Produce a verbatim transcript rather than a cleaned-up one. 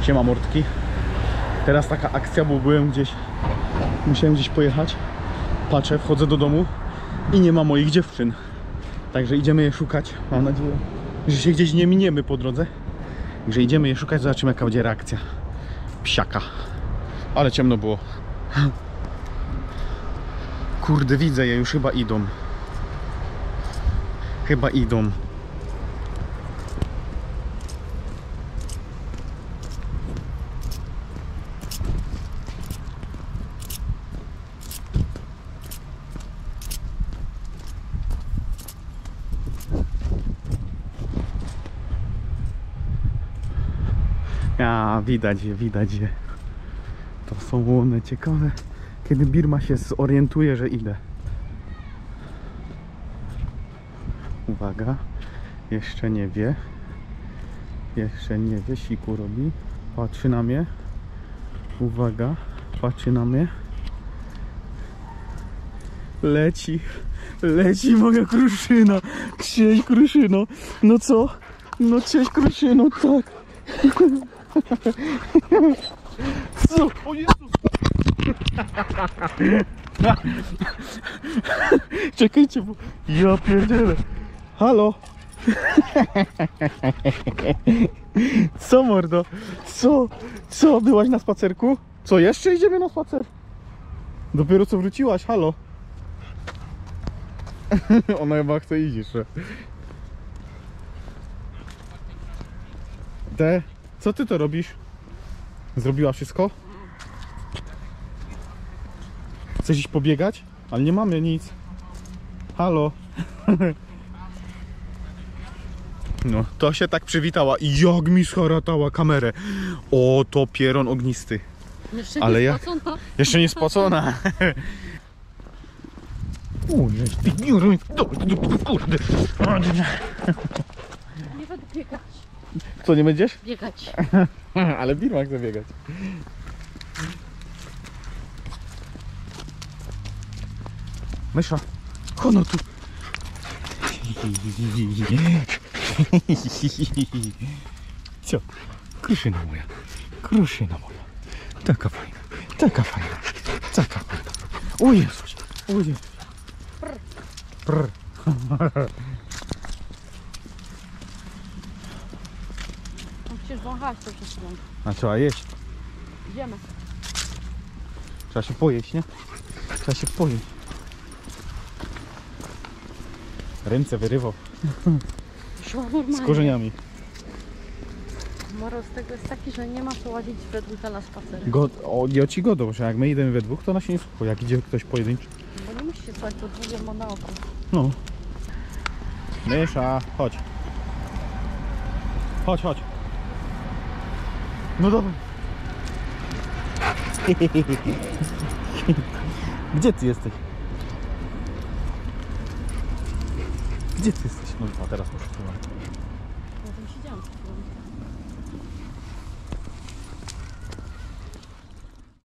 Siema mordki. Teraz taka akcja, bo byłem gdzieś, musiałem gdzieś pojechać. Patrzę, wchodzę do domu i nie ma moich dziewczyn. Także idziemy je szukać. Mam nadzieję, że się gdzieś nie miniemy po drodze. Także idziemy je szukać, zobaczymy jaka będzie reakcja psiaka. Ale ciemno było. Kurde, widzę je, już chyba idą. Chyba idą. A, widać je, widać je. To są one ciekawe, kiedy Birma się zorientuje, że idę. Uwaga, jeszcze nie wie. Jeszcze nie wie, siku robi. Patrzy na mnie. Uwaga, patrzy na mnie. Leci, leci moja kruszyna. Cześć kruszyno. No co? No cześć kruszyno, tak. Co? O Jezus! Czekajcie, bo ja pierdzielę. Halo? Co mordo? Co? Co? Byłaś na spacerku? Co? Jeszcze idziemy na spacer? Dopiero co wróciłaś? Halo? Ona chyba chce iść jeszcze. Te, co ty to robisz? Zrobiła wszystko? Chcesz iść pobiegać? Ale nie mamy nic. Halo? No, to się tak przywitała i jak mi scharatała kamerę. O, to pieron ognisty. Jeszcze ale nie ja... spocona. Jeszcze nie spocona. Ujej, ty biurą, kurde. Nie będę biegać. Co, nie będziesz? Biegać. Ale Birma chce biegać. Mysza, ono tu. Co? Kruszyna moja. Kruszyna moja. Taka fajna. Taka fajna. Taka fajna. O Jezus. O Jezus. Prr. No przecież wąchałeś to przed chwilą. A trzeba jeść. Idziemy. Trzeba się pojeść, nie? Trzeba się pojeść. Ręce wyrywał. Szła normalnie. Z korzeniami. Moro z tego jest taki, że nie ma co łazić we dwóch na spacer. God, o, ja ci godą, że jak my idziemy we dwóch, to ona się nie słucha. Jak idzie ktoś pojedynczy. Bo nie musi się słuchać, bo dwóch ma na oko. No. Mysza, chodź. Chodź, chodź. No dobra. Gdzie ty jesteś? Gdzie ty jesteś? No a teraz muszę tu. Ja tam siedziałam przed chwilą.